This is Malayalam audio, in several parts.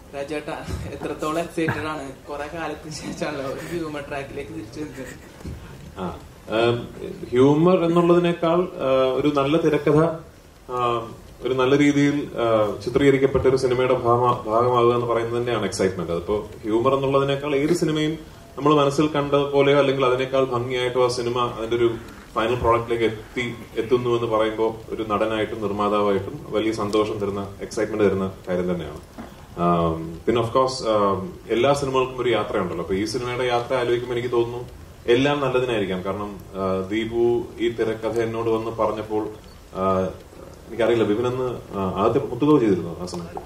രാജേട്ടാ എത്രത്തോളം എക്സൈറ്റഡ് ആണ്? കുറെ കാലത്തിന് ശേഷമാണല്ലോ ഒരു ഹ്യൂമർ ട്രാക്കിലേക്ക് തിരിച്ചു നിൽക്കുന്നത്. ഹ്യൂമർ എന്നുള്ളതിനേക്കാൾ ഒരു നല്ല തിരക്കഥ ഒരു നല്ല രീതിയിൽ ചിത്രീകരിക്കപ്പെട്ട ഒരു സിനിമയുടെ ഭാഗമാകുക എന്ന് പറയുന്നത് തന്നെയാണ് എക്സൈറ്റ്മെന്റ്. അതിപ്പോ ഹ്യൂമർ എന്നുള്ളതിനേക്കാൾ ഏത് സിനിമയും നമ്മൾ മനസ്സിൽ കണ്ട പോലെയോ അല്ലെങ്കിൽ അതിനേക്കാൾ ഭംഗിയായിട്ടോ ആ സിനിമ അതിന്റെ ഒരു ഫൈനൽ പ്രോഡക്റ്റിലേക്ക് എത്തുന്നു എന്ന് പറയുമ്പോൾ ഒരു നടനായിട്ടും നിർമ്മാതാവായിട്ടും വലിയ സന്തോഷം തരുന്ന, എക്സൈറ്റ്മെന്റ് തരുന്ന കാര്യം തന്നെയാണ്. പിന്നെ ഓഫ് കോഴ്സ് എല്ലാ സിനിമകൾക്കും ഒരു യാത്രയുണ്ടല്ലോ. അപ്പൊ ഈ സിനിമയുടെ യാത്ര ആലോചിക്കുമ്പോൾ എനിക്ക് തോന്നുന്നു എല്ലാം നല്ലതിനായിരിക്കാം. കാരണം ദീപു ഈ തിരക്കഥ എന്നോട് വന്ന് പറഞ്ഞപ്പോൾ എനിക്കറിയില്ല, വിപിനെന്ന് ആദ്യത്തെ മുത്തുകോ ചെയ്തിരുന്നു ആ സമയത്ത്.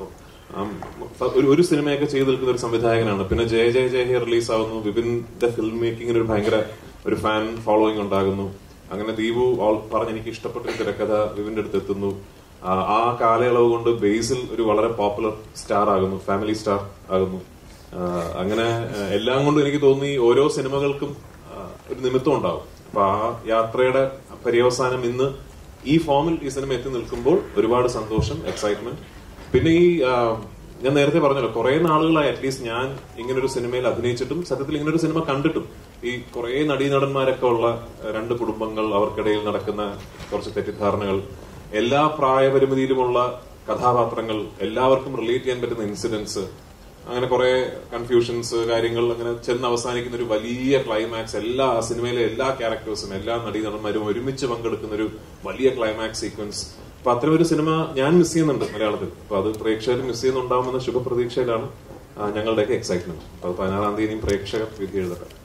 ഒരു സിനിമയൊക്കെ ചെയ്തു നിൽക്കുന്ന ഒരു സംവിധായകനാണ്. പിന്നെ ജയ ജയ ജയ ഹേ റിലീസ് ആവുന്നു. വിപിന്റെ ഫിലിം മേക്കിങ്ങിന് ഒരു ഭയങ്കര ഒരു ഫാൻ ഫോളോയിങ് ഉണ്ടാകുന്നു. അങ്ങനെ ദീപു പറഞ്ഞ് എനിക്ക് ഇഷ്ടപ്പെട്ട ഒരു തിരക്കഥ വിപിന്റെ അടുത്ത് എത്തുന്നു. ആ കാലയളവ് കൊണ്ട് ബേസിൽ ഒരു വളരെ പോപ്പുലർ സ്റ്റാർ ആകുന്നു, ഫാമിലി സ്റ്റാർ ആകുന്നു. അങ്ങനെ എല്ലാം കൊണ്ടും എനിക്ക് തോന്നി ഓരോ സിനിമകൾക്കും ഒരു നിമിത്തം ഉണ്ടാവും. അപ്പൊ ആ യാത്രയുടെ പര്യവസാനം ഇന്ന് ഈ ഫോമിൽ ഈ സിനിമ എത്തി നിൽക്കുമ്പോൾ ഒരുപാട് സന്തോഷം, എക്സൈറ്റ്മെന്റ്. പിന്നെ ഈ ഞാൻ നേരത്തെ പറഞ്ഞല്ലോ, കുറെ നാളുകളായി അറ്റ്ലീസ്റ്റ് ഞാൻ ഇങ്ങനൊരു സിനിമയിൽ അഭിനയിച്ചിട്ടും സത്യത്തിൽ ഇങ്ങനൊരു സിനിമ കണ്ടിട്ടും ഈ കുറെ നടീനടന്മാരൊക്കെ ഉള്ള രണ്ട് കുടുംബങ്ങൾ, അവർക്കിടയിൽ നടക്കുന്ന കുറച്ച് തെറ്റിദ്ധാരണകൾ, എല്ലാ പ്രായപരിമിതിയിലുമുള്ള കഥാപാത്രങ്ങൾ, എല്ലാവർക്കും റിലേറ്റ് ചെയ്യാൻ പറ്റുന്ന ഇൻസിഡൻസ്, അങ്ങനെ കുറെ കൺഫ്യൂഷൻസ്, കാര്യങ്ങൾ അങ്ങനെ ചെന്ന് അവസാനിക്കുന്ന ഒരു വലിയ ക്ലൈമാക്സ്, എല്ലാ സിനിമയിലെ എല്ലാ ക്യാരക്ടേഴ്സും എല്ലാ നടീനടന്മാരും ഒരുമിച്ച് പങ്കെടുക്കുന്ന ഒരു വലിയ ക്ലൈമാക്സ് സീക്വൻസ്. അപ്പൊ അത്തരം ഒരു സിനിമ ഞാൻ മിസ് ചെയ്യുന്നുണ്ട് മലയാളത്തിൽ. അപ്പൊ അത് പ്രേക്ഷകർ മിസ് ചെയ്യുന്നുണ്ടാവുമെന്ന ശുഭപ്രതീക്ഷയിലാണ് ഞങ്ങളുടെയൊക്കെ എക്സൈറ്റ്മെന്റ്. അപ്പൊ 16-ാം തീയതി പ്രേക്ഷകർ വിധി എഴുതട്ടെ.